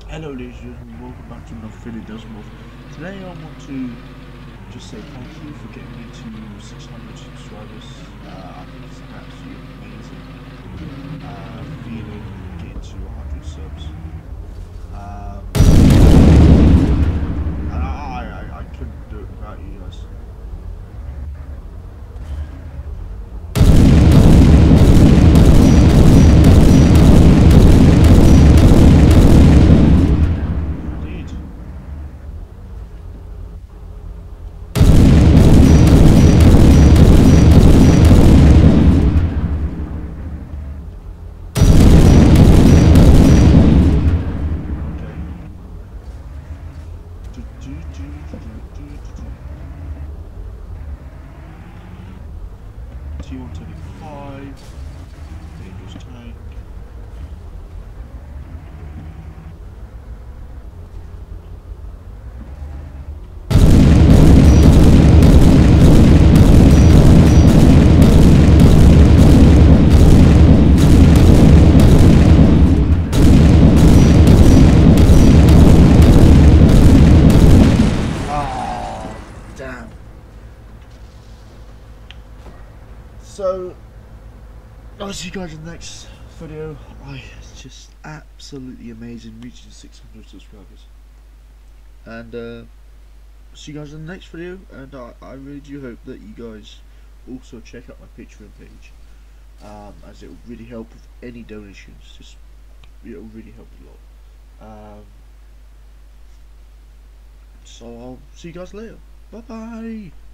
Hello ladies and gentlemen, welcome back to another Philly Desmond. Today I want to just say thank you for getting me to 600 subscribers. I think it's an absolutely amazing feeling getting to 100 subs. And I couldn't do it without you guys. Indeed. Okay. T125, dangerous tank. Oh, damn. So, I'll see you guys in the next video. It's just absolutely amazing reaching 600 subscribers. And see you guys in the next video. And I really do hope that you guys also check out my Patreon page, as it will really help with any donations. Just it'll really help a lot. So I'll see you guys later. Bye bye.